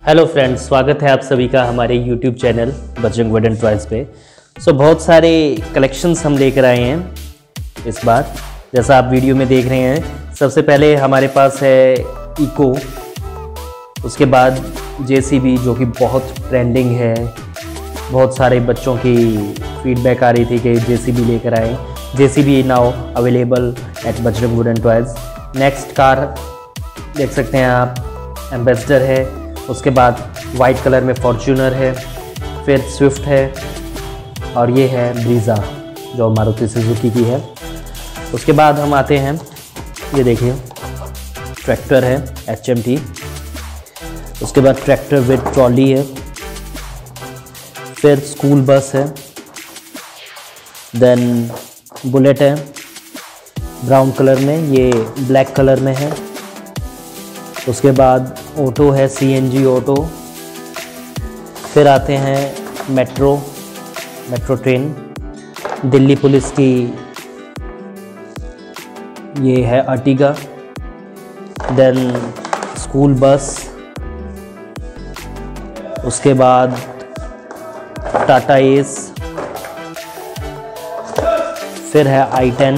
Hello friends, स्वागत है आप सभी का हमारे YouTube channel Bajrang wooden toys पे। बहुत सारे कलेक्शंस हम लेकर आए हैं इस बार, जैसा आप वीडियो में देख रहे हैं। सबसे पहले हमारे पास है इको, उसके बाद JCB जो कि बहुत ट्रेंडिंग है। बहुत सारे बच्चों की फीडबैक आ रही थी कि JCB लेकर आए। JCB now available at Bajrang wooden toys. Next car देख सकते हैं आप, एम्बेसडर है। उसके बाद वाइट कलर में फॉर्च्यूनर है, फिर स्विफ्ट है, और ये है ब्रीज़ा जो मारुति सुजुकी की है। उसके बाद हम आते हैं, ये देखिए ट्रैक्टर है HMT। उसके बाद ट्रैक्टर विद ट्रॉली है, फिर स्कूल बस है, देन बुलेट है ब्राउन कलर में, ये ब्लैक कलर में है। उसके बाद ऑटो है CNG ऑटो। फिर आते हैं मेट्रो ट्रेन, दिल्ली पुलिस की ये है अर्टिगा। देन स्कूल बस, उसके बाद टाटा एस, फिर है I-10,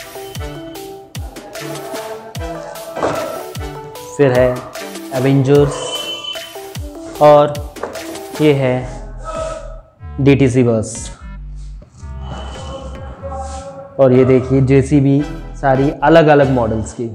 फिर है एवेंजर्स, और ये है DTC बस। और ये देखिए JCB, सारी अलग अलग मॉडल्स की।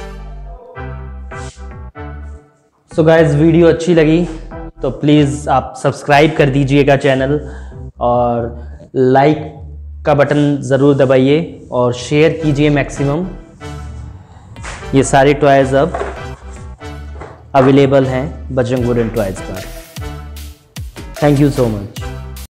सो गाइस, वीडियो अच्छी लगी तो प्लीज़ आप सब्सक्राइब कर दीजिएगा चैनल, और लाइक का बटन ज़रूर दबाइए और शेयर कीजिए मैक्सिमम। ये सारे टॉयज़ अब अवेलेबल हैं बजरंग वुडन टॉयज़ पर। Thank you so much.